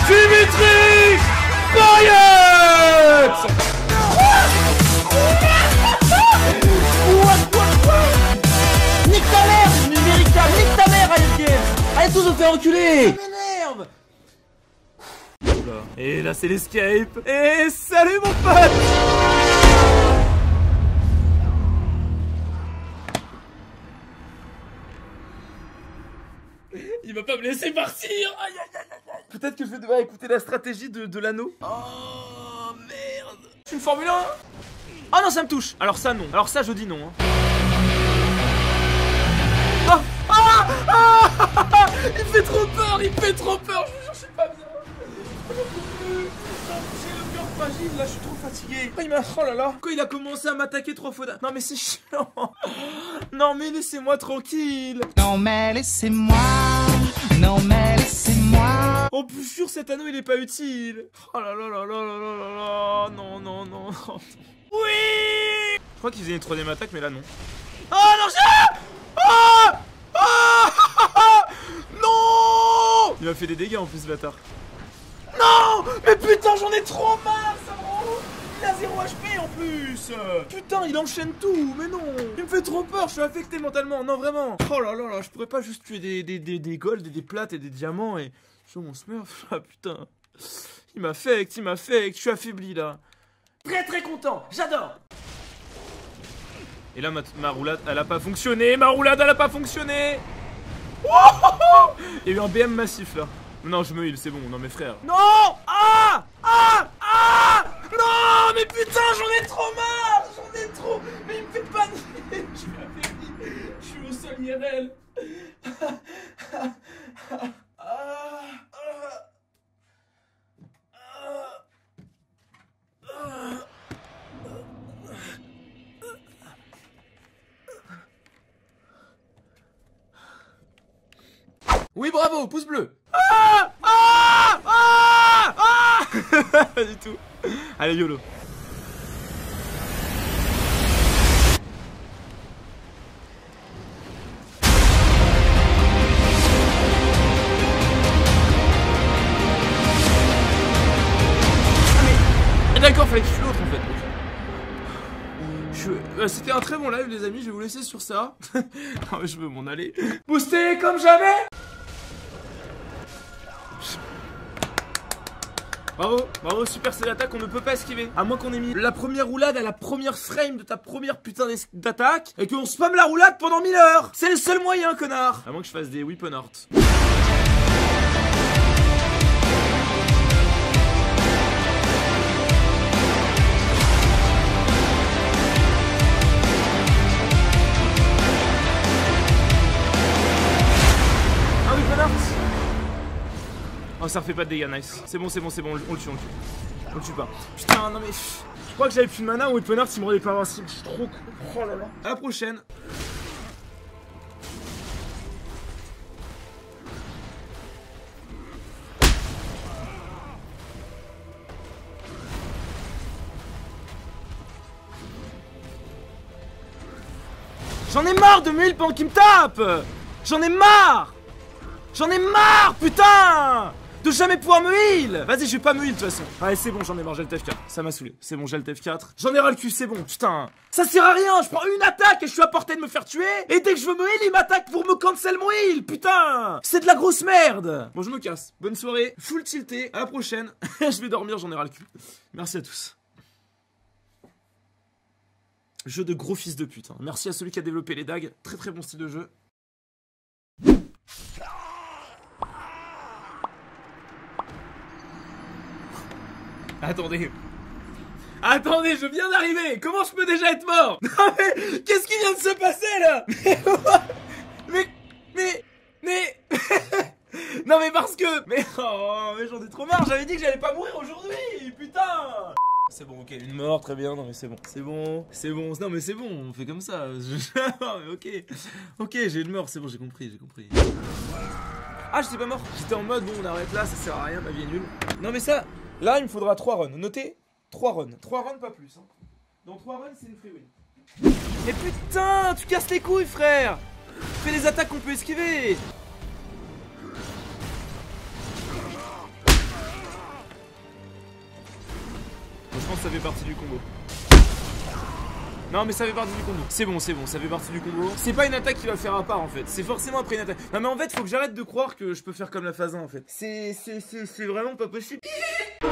Dimitri Payet. Nique ta mère, numérica, nique ta mère, Riot Games. Allez tous vous faire enculer. Ça m'énerve. Et là c'est l'escape. Et salut mon pote. Il va pas me laisser partir. Aïe aïe aïe aïe. Peut-être que je vais devoir écouter la stratégie de l'anneau. Oh merde. Je suis une Formule 1. Ah non ça me touche. Alors ça non. Alors ça je dis non hein. Il fait trop peur. Il fait trop peur. Je vous jure je suis pas bien. J'ai le cœur fragile, là je suis trop fatigué. Oh là là. Quand il a commencé à m'attaquer 3 fois. Non mais c'est chiant. Non mais laissez-moi tranquille. Non mais laissez-moi. Non mais laissez-moi. En plus sûr cet anneau il est pas utile. Oh là là là là là là là là. Non non non. Oui. Je crois qu'il faisait une 3ème attaque mais là non. Oh non j'ai. Oh non. Il m'a fait des dégâts en plus ce bâtard. Non. Mais putain j'en ai trop marre. Ça me rend ouf. Il a 0 HP en plus. Putain il enchaîne tout. Mais non. Il me fait trop peur. Je suis affecté mentalement. Non vraiment. Oh là là là. Je pourrais pas juste tuer des golds et des plates et des diamants et... Je mon smurf. Ah putain. Il m'affecte. Il m'affecte. Je suis affaibli là. Très très content. J'adore. Et là ma roulade elle a pas fonctionné. Ma roulade elle a pas fonctionné. Oh, il y a eu un BM massif là. Non je me heal c'est bon. Non mes frères. Non. Ah. Non mais putain j'en ai trop marre. J'en ai trop. Mais il me fait paniquer. Je suis affaibli. Je suis au sol IRL. Oui bravo, pouce bleu. Pas du tout. Allez YOLO. D'accord, fallait que je tue l'autre en fait. C'était un très bon live les amis, je vais vous laisser sur ça. Non mais je veux m'en aller. Booster comme jamais. Bravo, bravo, super c'est l'attaque, on ne peut pas esquiver. À moins qu'on ait mis la première roulade à la première frame de ta première putain d'attaque et qu'on spamme la roulade pendant 1000 heures. C'est le seul moyen, connard. À moins que je fasse des weapon art. Oh ça refait pas de dégâts, nice. C'est bon, on le tue. On le tue pas. Putain, non mais... Je crois que j'avais plus de mana, ou Weapon Art, il m'aurait pas invincible. Je suis trop con. Oh là là. À la prochaine. J'en ai marre de me heal pendant qu'il me tape. J'en ai marre. Putain. De jamais pouvoir me heal. Vas-y je vais pas me heal de toute façon. Allez c'est bon j'en ai marre, j'ai le TF4. Ça m'a saoulé, c'est bon j'ai le TF4. J'en ai ras le cul, c'est bon, putain. Ça sert à rien, je prends une attaque et je suis à portée de me faire tuer. Et dès que je veux me heal, il m'attaque pour me cancel mon heal. Putain, c'est de la grosse merde. Bon je me casse, bonne soirée, full tilté, à la prochaine. Je vais dormir, j'en ai ras le cul. Merci à tous. Jeu de gros fils de pute hein. Merci à celui qui a développé les dagues. Très très bon style de jeu. Attendez, je viens d'arriver. Comment je peux déjà être mort? Non mais, qu'est-ce qui vient de se passer là? Mais non mais parce que... Mais j'en ai trop marre, j'avais dit que j'allais pas mourir aujourd'hui. Putain. C'est bon, ok, une mort, très bien, non mais c'est bon, non mais c'est bon, on fait comme ça. Non mais ok, j'ai une mort, c'est bon, j'ai compris. Ah j'étais pas mort, j'étais en mode bon on arrête là, ça sert à rien, ma vie est nulle. Non mais ça, là il me faudra 3 runs, notez 3 runs, 3 runs pas plus hein. Dans 3 runs c'est une free win. Mais putain, tu casses les couilles frère. Fais les attaques qu'on peut esquiver. pense que ça fait partie du combo. Non mais ça fait partie du combo. C'est bon, ça fait partie du combo. C'est pas une attaque qui va faire à part en fait. C'est forcément après une attaque. Non mais en fait faut que j'arrête de croire que je peux faire comme la phase 1 en fait. C'est vraiment pas possible. Non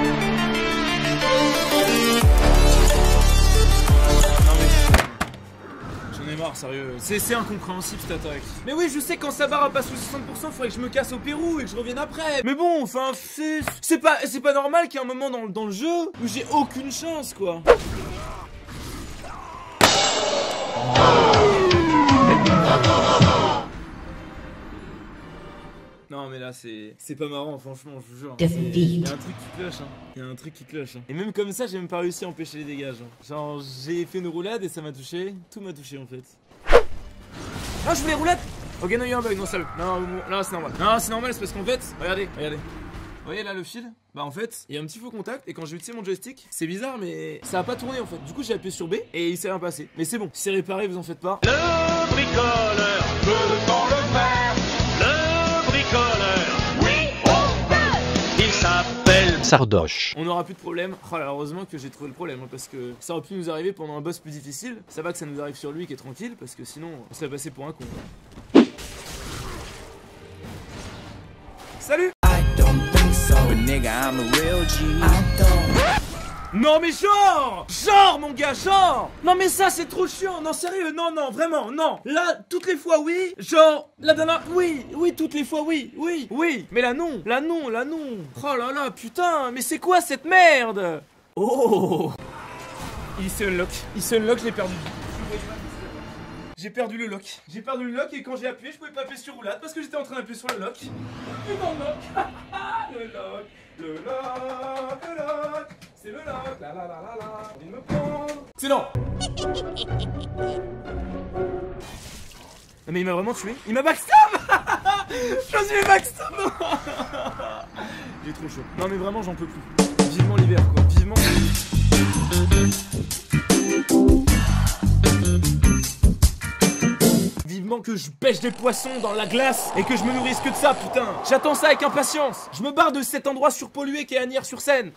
mais j'en ai marre sérieux. C'est incompréhensible cette attaque. Mais oui je sais quand sa barre passe sous 60%, faudrait que je me casse au Pérou et que je revienne après. Mais bon enfin c'est pas normal qu'il y ait un moment dans le jeu où j'ai aucune chance quoi. Non mais là c'est pas marrant franchement je vous jure. Il y a un truc qui cloche hein. Il y a un truc qui cloche hein. Et même comme ça j'ai même pas réussi à empêcher les dégâts hein. Genre j'ai fait une roulade et ça m'a touché. Tout m'a touché en fait. Ah je voulais roulade. Ok non il y a un bug non sérieux. Non c'est normal. Non c'est normal c'est parce qu'en fait regardez. Vous voyez là le fil? Bah en fait, il y a un petit faux contact et quand j'ai utilisé mon joystick, c'est bizarre mais ça a pas tourné en fait. Du coup j'ai appuyé sur B et il s'est rien passé. Mais c'est bon, c'est réparé, vous en faites pas. Le bricoleur peut dans le faire. Le bricoleur, oui on peut. Il s'appelle Sardoche. On n'aura plus de problème. Oh là, heureusement que j'ai trouvé le problème hein, parce que ça aurait pu nous arriver pendant un boss plus difficile. Ça va que ça nous arrive sur lui qui est tranquille parce que sinon on serait passé pour un con. Salut. Non mais genre mon gars, genre. Non mais ça c'est trop chiant, non sérieux, non vraiment, non. Là toutes les fois oui, genre la dernière, oui toutes les fois oui, mais là non. Oh là là putain, mais c'est quoi cette merde? Oh. Il se unlock, je l'ai perdu. J'ai perdu le lock. Et quand j'ai appuyé, je pouvais pas appuyer sur roulade parce que j'étais en train d'appuyer sur le lock. Putain de lock. Le lock. C'est le lock. La. On vient de me prendre. C'est lent. Mais il m'a vraiment tué. Il m'a backstab. Je suis backstab. J'ai trop chaud. Non mais vraiment j'en peux plus. Vivement l'hiver quoi. Vivement. Vivement que je pêche des poissons dans la glace et que je me nourrisse que de ça, putain. J'attends ça avec impatience. Je me barre de cet endroit surpollué qu'est Agnières-sur-Seine.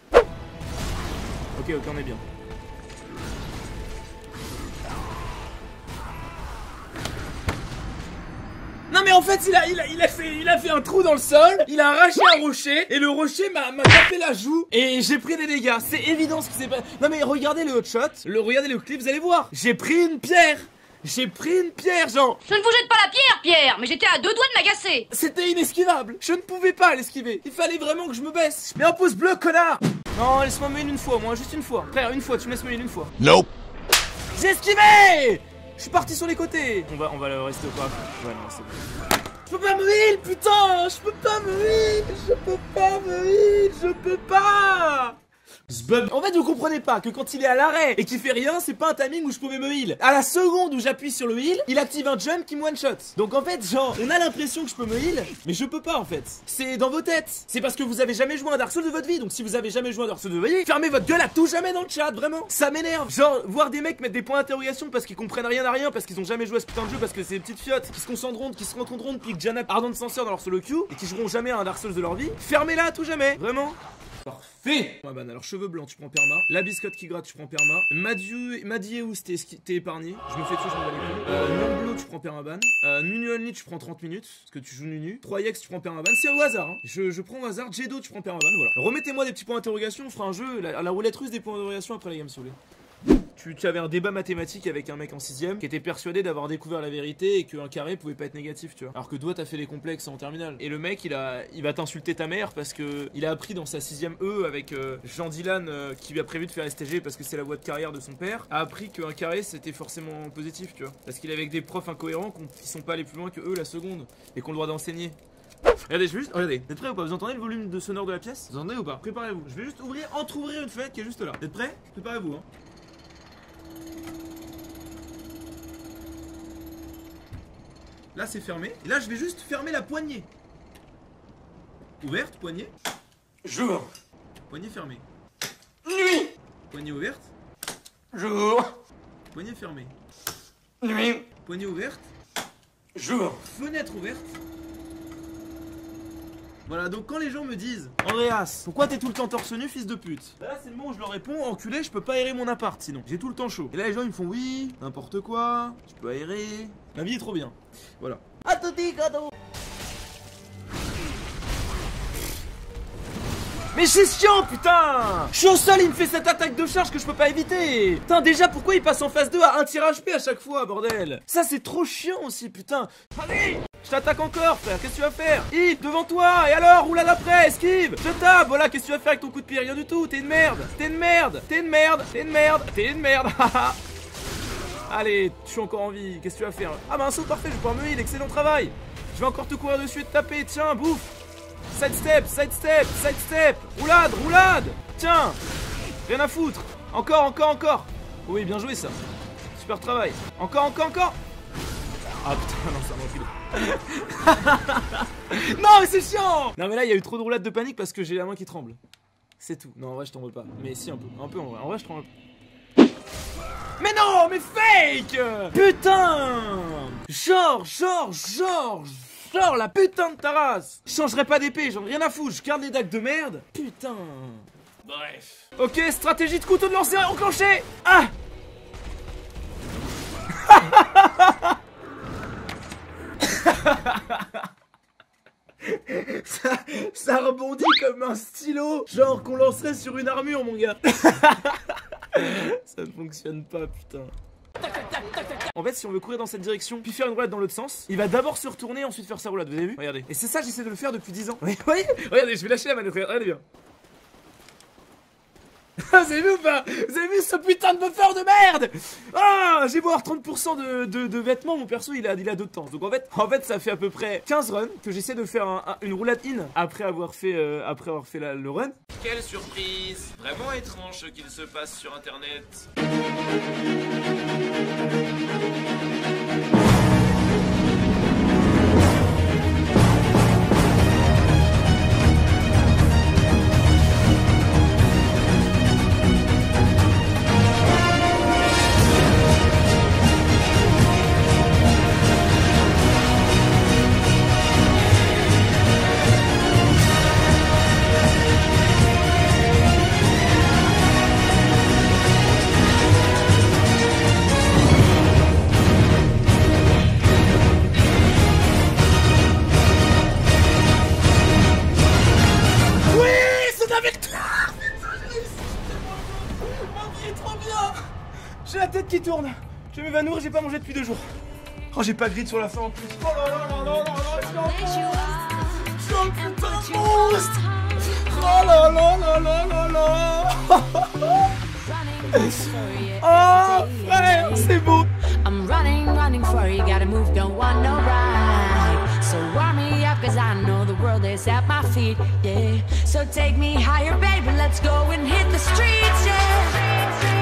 Ok, on est bien. Non mais en fait il a fait un trou dans le sol, il a arraché un rocher et le rocher m'a tapé la joue et j'ai pris des dégâts. C'est évident ce qui s'est passé. Non mais regardez le hot shot, regardez le clip, vous allez voir. J'ai pris une pierre, genre. Je ne vous jette pas la pierre, Pierre, mais j'étais à 2 doigts de m'agacer. C'était inesquivable, je ne pouvais pas l'esquiver. Il fallait vraiment que je me baisse. Mais un pouce bleu, connard. Non, laisse-moi me heal une fois, moi, juste une fois. Frère, une fois, tu me laisses me heal une fois. Nope. J'ai esquivé. Je suis parti sur les côtés. On va le rester au pas. Ouais, non, c'est bon. Je peux pas me heal, putain. Je peux pas. En fait vous comprenez pas que quand il est à l'arrêt et qu'il fait rien, c'est pas un timing où je pouvais me heal. À la seconde où j'appuie sur le heal, il active un jump qui me one shot. Donc en fait genre on a l'impression que je peux me heal, mais je peux pas en fait. C'est dans vos têtes. C'est parce que vous avez jamais joué à un Dark Souls de votre vie. Donc si vous avez jamais joué à un Dark Souls de votre vie, fermez votre gueule à tout jamais dans le chat, vraiment. Ça m'énerve. Genre voir des mecs mettre des points d'interrogation parce qu'ils comprennent rien à rien, parce qu'ils ont jamais joué à ce putain de jeu, parce que c'est des petites fiottes qui se concentreront, qui se rencontreront, piquent Jana Ardent Censeur dans leur solo queue et qui joueront jamais à un Dark Souls de leur vie. Fermez-la à tout jamais, vraiment. Parfait. Ouais, alors cheveux blancs tu prends perma, la biscotte qui gratte tu prends perma, Madieus t'es épargné, je me fais tuer, je m'en bats les couilles. Numblo tu prends permaban, Nunu Only tu prends 30 minutes parce que tu joues Nunu, 3x tu prends permaban, c'est au hasard hein. Je prends au hasard, Jedo tu prends permaban, voilà. Remettez-moi des petits points d'interrogation, on fera un jeu, la roulette russe des points d'interrogation après les games si vous voulez. Tu avais un débat mathématique avec un mec en 6ème qui était persuadé d'avoir découvert la vérité et qu'un carré pouvait pas être négatif, tu vois. Alors que toi t'as fait les complexes en terminale. Et le mec il va t'insulter ta mère parce que il a appris dans sa 6ème E avec Jean Dylan qui lui a prévu de faire STG parce que c'est la voie de carrière de son père, a appris qu'un carré c'était forcément positif, tu vois. Parce qu'il est avec des profs incohérents qui sont pas allés plus loin que eux la seconde et qu'on le droit d'enseigner. Regardez, regardez, vous êtes prêts ou pas? Vous entendez le volume de sonore de la pièce? Vous entendez ou pas? Préparez-vous, je vais juste entrouvrir une fenêtre qui est juste là. Vous êtes prêts? Préparez-vous hein. Là c'est fermé, et là je vais juste fermer la poignée. Ouverte, poignée. Jour. Poignée fermée. Nuit. Poignée ouverte. Jour. Poignée fermée. Nuit. Poignée ouverte. Jour. Fenêtre ouverte. Voilà, donc quand les gens me disent Andreas, pourquoi t'es tout le temps torse nu, fils de pute? Bah là c'est le moment où je leur réponds, enculé, je peux pas aérer mon appart sinon, j'ai tout le temps chaud. Et là les gens ils me font oui, n'importe quoi, tu peux aérer, la vie est trop bien. Voilà. À tout dit, cadeau. Mais c'est chiant putain. Je suis au sol, il me fait cette attaque de charge que je peux pas éviter. Putain déjà pourquoi il passe en phase 2 à 1 tir HP à chaque fois bordel. Ça c'est trop chiant aussi putain. Allez, je t'attaque encore frère, qu'est-ce que tu vas faire? Hip devant toi, et alors roulade après, esquive. Je tape, voilà, qu'est-ce que tu vas faire avec ton coup de pied? Rien du tout, t'es une merde. T'es une merde, t'es une merde, t'es une merde, t'es une merde. Allez, je suis encore en vie, qu'est-ce que tu vas faire? Ah bah un saut parfait, je vais pouvoir me heal, excellent travail. Je vais encore te courir dessus et te taper, tiens, bouffe. Side step, side step, side step. Roulade, roulade. Tiens, rien à foutre. Encore, encore, encore. Oui, bien joué ça. Super travail. Encore, encore, encore. Ah putain, non, ça m'enfile. Non, mais c'est chiant. Non, mais là, il y a eu trop de roulades de panique parce que j'ai la main qui tremble. C'est tout. Non, en vrai, je tremble pas. Mais si, un peu en vrai. En vrai, je tremble. Mais non, mais fake. Putain. Genre la putain de ta race. Je changerai pas d'épée, j'en ai rien à foutre. Je garde les dagues de merde. Putain. Bref. Ok, stratégie de couteau de lancer enclenchée. Ah. ça rebondit comme un stylo. Genre qu'on lancerait sur une armure mon gars. Ça ne fonctionne pas putain. En fait, si on veut courir dans cette direction, puis faire une roulade dans l'autre sens, il va d'abord se retourner et ensuite faire sa roulade. Vous avez vu? Regardez. Et c'est ça, j'essaie de le faire depuis 10 ans. Oui, regardez, je vais lâcher la manette. Regardez bien. Vous avez vu ou pas? Vous avez vu ce putain de buffer de merde? Ah, j'ai beau avoir 30% de vêtements, mon perso il a d'autres temps. Donc en fait ça fait à peu près 15 runs que j'essaie de faire une roulade in après avoir fait le run. Quelle surprise! Vraiment étrange ce qu'il se passe sur internet. J'ai la tête qui tourne. Je vais m'évanouir, j'ai pas mangé depuis 2 jours. Oh, j'ai pas grid sur la fin en plus. Oh là là là là là là, je suis un putain de monstre. Oh là là là là là là. Oh frère, c'est beau. I'm running for you, gotta move, don't want no ride. So warm me up, cause I know the world is at my feet, yeah. So take me higher, baby, let's go and hit the streets, yeah.